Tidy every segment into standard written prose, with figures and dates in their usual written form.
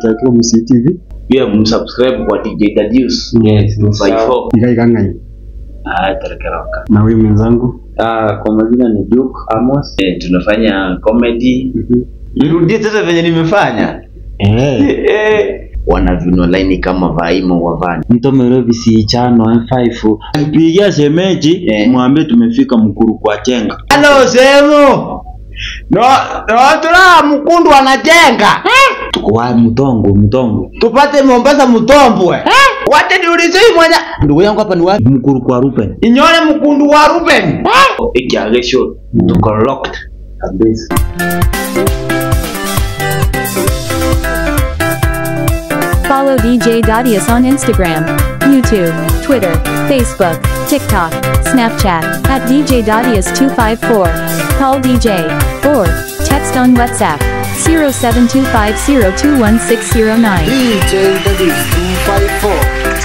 chiteke yake Musi TV. Pia msubscribe kwa DJ Dadius. Yes, 254. Igangai. Terekeroka. Na wewe mwenzangu? Kwa majina ni Duke Amos. Tunafanya comedy. Nirudie tena venye nimefanya. Wana vino line kama Vaimo wavani. Mtomero bisi chano M5. Pigia shemeji mwambie tumefika Mkuru kwa Chenga. Hello Semo. No, tuna Mkundu anajenga. Tuko wa Mtongo. Tupate Mombasa Mtombwe. Wacha niulize mwana. Ndugu yangu hapa ni wapi? Mkuru kwa Ruben. Inyole Mkundu wa Ruben. Ikiagesho tuko locked. Kabisa. Follow DJ Dadius on Instagram, YouTube, Twitter, Facebook, TikTok, Snapchat, at DJ Dadius254. Call DJ, or text on WhatsApp, 0725021609. DJ Dadius254.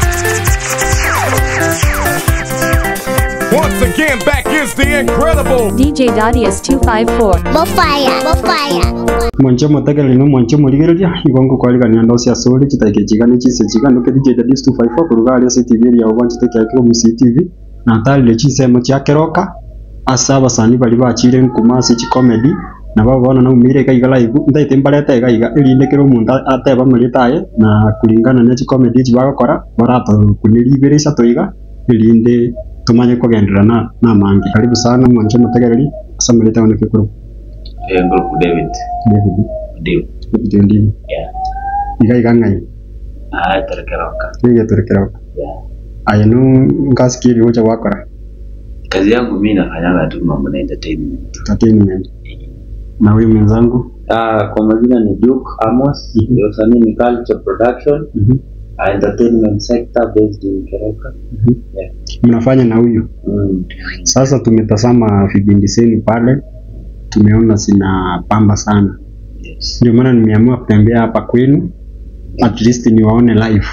Once again, back is the incredible DJ Dadius254. Bofaya. Mwanche motaka lino mwanche murigereria igongo kwalika ni andosi asoli chitake chigane chise chigano ke DJ Dadius254 kurugali CTV ya ubanchi teke yake Musi TV na tali le chisemo cha keroka asaba sani bali bachire nkumasi chi comedy na babona na umire kaiga live ndaite mbaleta kaiga irinde kero munda ateba mulitaye na kulingana na chi comedy chi bagakora barato kuniliberesha toiga irinde tumanye kugendera na mangi. Karibu sana mwanche motaka asamuleta wana kikuru. Group David. Ndio. Igangai. Terekeroka. Aya no ngasikiri wocha wakora. Kazi yangu mimi nafanyanga tu mambo na entertainment. Na wewe mwenzangu? Kwa majina ni Duke Amos. Usanii ni Culture Production. Entertainment sector based in Keroka. Mnafanya na huyu? Sasa tumetazama vipindi zenu pale. Tumeona zina pamba sana. Ndio maana nimeamua kutembea hapa kwenu. At least niwaone live.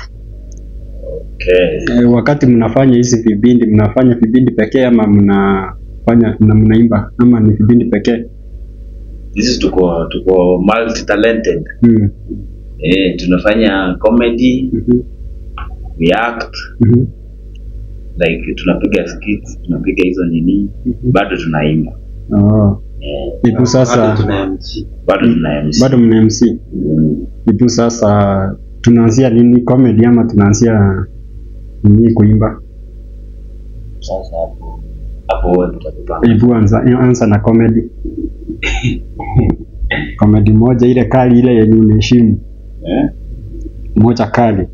Wakati mnafanya hizi vipindi, mnafanya vipindi pekee ama mnafanya na mnaimba ama ni vipindi pekee? This is tuko multi talented. Tunafanya comedy. We act. Like tunapiga skits, tunapiga hizo nini, bado tunaimba. Ibu sasa bado mna MC. Ibu sasa tunaanzia nini, comedy ama tunaanzia nini kuimba? Sasa hapo tutakupanga. Ibu anza na comedy. Comedy moja ile kali ile yenye unaheshimu. Moja kali.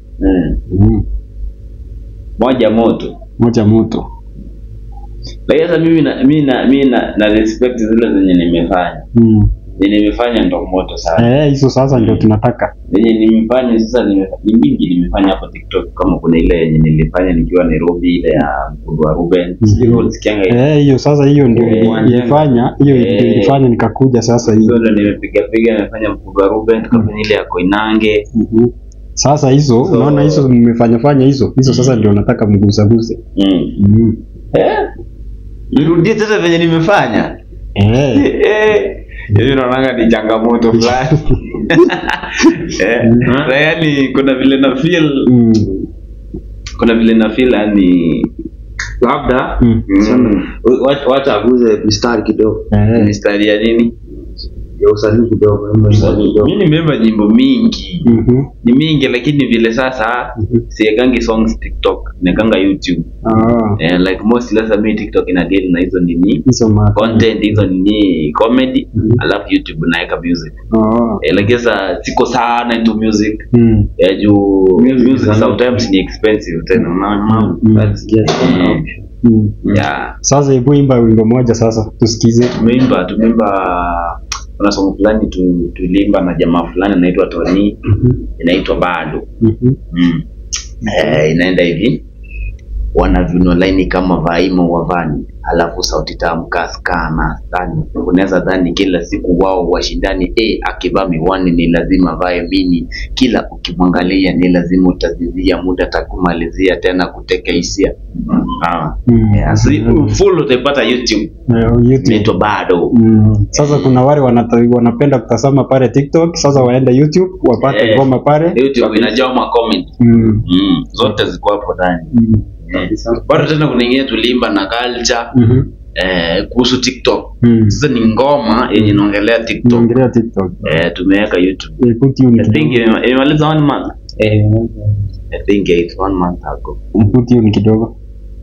Moja moto. Lakini sasa mimi na respect zile zenye nimefanya. Nimefanya ndo moto sana. Hizo sasa ndio tunataka. Zenye nimefanya sasa ni mingi nimefanya hapo TikTok, kama kuna ile yenye nilifanya nikiwa Nairobi, ile ya Mkundu wa Ruben. Sio sikianga hiyo sasa, hiyo ndio nilifanya, hiyo nilifanya nikakuja sasa hiyo. Ndio nimepiga nimefanya Mkundu wa Ruben, tukafanya ile ya Koinange. Sasa hizo unaona hizo nimefanya hizo sasa ndio nataka mgusaguze. Nirudie tena venye nimefanya. Hiyo naona ni changamoto fulani. Yaani kuna vile na feel yani labda wacha aguze mistari kidogo. Mistari ya nini? Ya usanii kidogo. Mimi nimeimba nyimbo mingi. Ni mingi lakini vile sasa siekangi songs TikTok, nekanga YouTube. Like most less me TikTok ina deal na hizo nini? Content hizo nini comedy, alafu YouTube naeka music. Like sasa siko sana into music. Juu music sometimes ni expensive tena. That's Sasa hebu imba wimbo moja sasa tusikize. Tumeimba kuna song fulani tulimba na jamaa fulani anaitwa Tony, inaitwa bado. Inaenda hivi. wana viuno laini kama Vaimo wavani, alafu sauti tamu kaskana dhani. Unaweza dhani kila siku wao washindani, akivaa miwani ni lazima vae mini, kila ukimwangalia ni lazima utazizia, muda takumalizia tena kuteka hisia. Full utapata YouTube. Neto bado. Sasa kuna wale wanapenda kutazama pale TikTok, sasa waende YouTube wapate ngoma pale. YouTube inajaa ma comment. Zote ziko hapo ndani. Bado tena kuna nyingine tulimba na culture kuhusu TikTok. Sasa ni ngoma yenye inaongelea TikTok. Tumeweka YouTube. I think imaliza 1 month. I think it's 1 month ago. Put hiyo ni kidogo.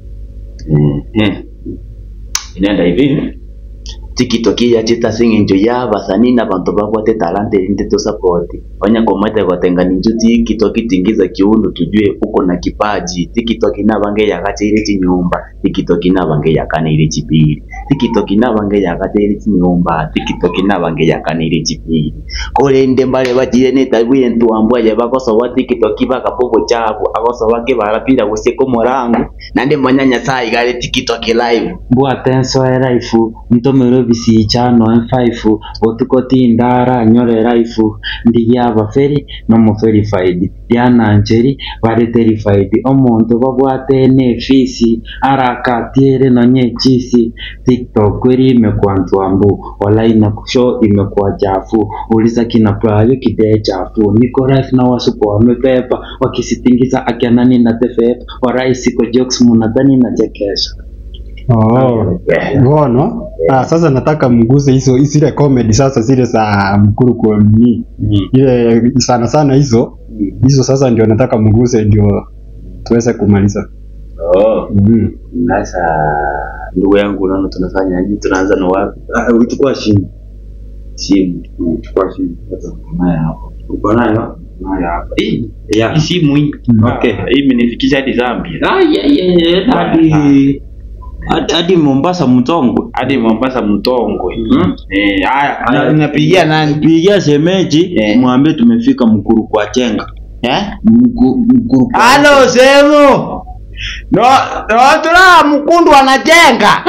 Inaenda hivi. TikTok ya chita singing jo ya basani na bantu bakwate talante inde to support. Fanya komate watengani njuti TikTok tingiza kiundo tujue uko na kipaji. TikTok ina bange ya kachiri chinyumba. TikTok ina bange ya kaniri chipiri. TikTok ina bange ya kachiri chinyumba. TikTok ina bange ya kaniri chipiri. Kole ndembale batire ne tabuye ntu ambwa ya bakosa wa TikTok baka popo chabu akosa wake barapira guseko morangu nande manyanya sai gale TikTok live. Bwa tenso era ifu ntomero bisi chano M5 otukoti ndara nyore raifu ndiyaba feri no mo verified yana njeri bare verified omonto babwate ne fisi arakatiere no nyechisi TikTok kweri imekwantu ambu online kusho imekuwa chafu uliza kina prayo kide chafu niko live na wasupo wamepepa wakisitingiza akianani na tefe waraisi ko jokes munadhani na chekesha. Ngono. Sasa nataka mguse hizo zile comedy sasa zile za mkuru kwa mimi. Ile sana hizo sasa ndio nataka mguse ndio tuweze kumaliza. Sasa ndugu yangu unaona tunafanya nini? Tunaanza na wapi? Uchukua simu. Uchukua simu. Haya hapo. Uko nayo? Haya hapa. Hii simu hii. Okay. Hii imenifikisha hadi Zambia. Hadi Mombasa Mtongwe. Haya, napigia nani? Pigia shemeji, mwambie tumefika Mkuru kwa Chenga. Mkuru. Halo Semo. No, tuna Mkundu anachenga.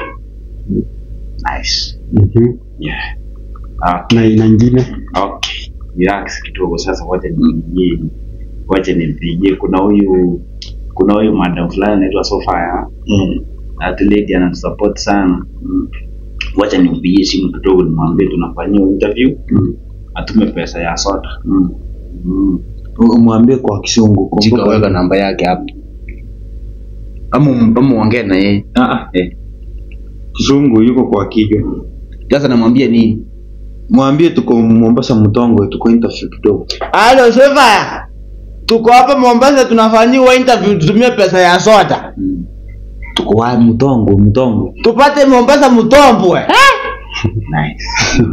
Nice. Yeah. Na nyingine. Okay. Relax kidogo sasa, wacha nipigie. Kuna huyu madam fulani anaitwa Sofia. That lady anatusupport sana. Wacha nimpigie simu kidogo nimwambie tunafanyia interview. Atume pesa ya soda. Umwambie kwa Kisungu. Kumbuka weka namba yake hapo. Ama muongee na yeye. Kisungu yuko kwa Kijo. Sasa namwambia nini? Mwambie tuko Mombasa Mtongwe, tuko interview kidogo. Halo Sofia. Tuko hapa Mombasa tunafanyia interview, tutumie pesa ya soda. Tuko wa Mtongwe. Tupate Mombasa Mtombwe. Nice.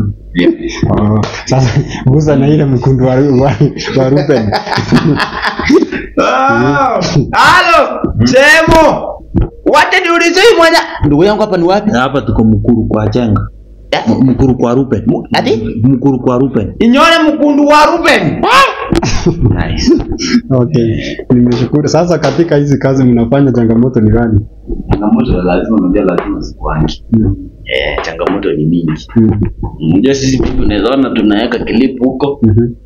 Sasa guza na ile mkundu wa Ruben. Halo, Semo. Wacha niulize mwana. Ndugu yangu hapa ni wapi? Hapa tuko Mkuru kwa Chenga. Mkuru kwa Ruben. Mkuru kwa Ruben. Inyole mkundu wa Ruben. Nice. Okay. Nimeshukuru. Sasa katika hizi kazi mnafanya changamoto ni gani? Changamoto lazima sikwangi. Changamoto ni mingi. Unajua sisi tunaona tunaweka clip huko.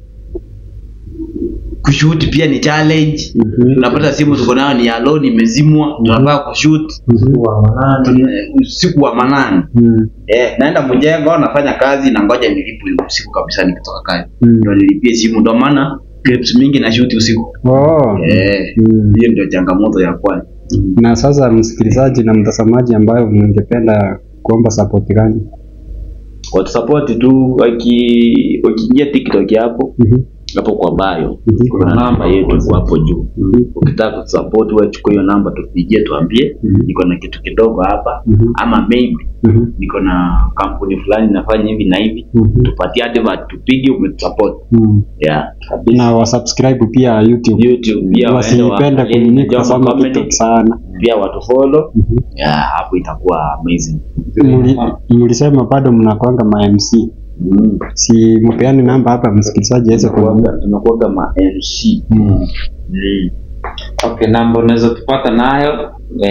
Kushoot pia ni challenge. Tunapata simu tuko nayo ni alone imezimwa, tunataka kushoot usiku wa manane. Naenda mjengo nafanya kazi na ngoja nilipe usiku kabisa nikitoka kazi. Ndio nilipie simu, ndio maana clips mingi na shoot usiku. Hiyo ndio changamoto ya kwanza. Na sasa msikilizaji na mtazamaji ambayo mngependa kuomba support gani? Kwa support tu wakiingia TikTok hapo. Hapo kwa bio kuna namba yetu kwa hapo juu. Ukitaka support wewe chukua hiyo namba tupigie tuambie niko na kitu kidogo hapa ama maybe niko na kampuni fulani nafanya hivi na hivi, tupatie advert tupige umetusupport. Na wa subscribe pia YouTube pia wasipenda kunika sana TikTok sana. Pia watu follow. Hapo itakuwa amazing. Mlisema bado mnakwanga ma MC. Si mpeane namba hapa msikilizaji aweze kuona. Tunakuwa kama MC. Okay, namba unaweza tupata nayo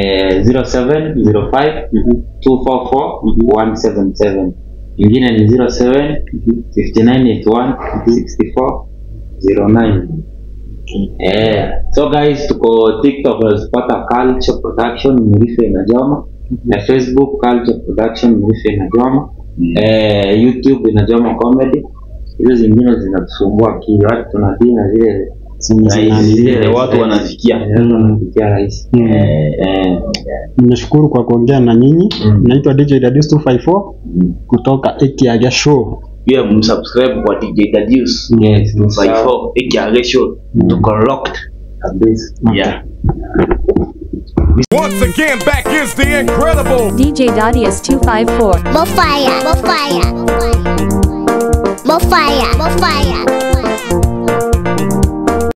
0705 244 177. Ingine ni 07 5981 64 09. So guys, tuko TikTok unazipata Culture Production Mrife na Joma, na Facebook Culture Production Mrife na Joma, YouTube na Joma Comedy. Hizo zingine zinatusumbua kile watu tunadina zile watu wanafikia rahisi. Nashukuru kwa kuongea na nyinyi. Naitwa DJ Dadius 254 kutoka Ekiage Show. Pia msubscribe kwa DJ Dadius 254 Ekiage Show. Tuko locked. Yeah. Once again, back is the incredible DJ Dadius 254. More fire, more fire, more fire, more fire.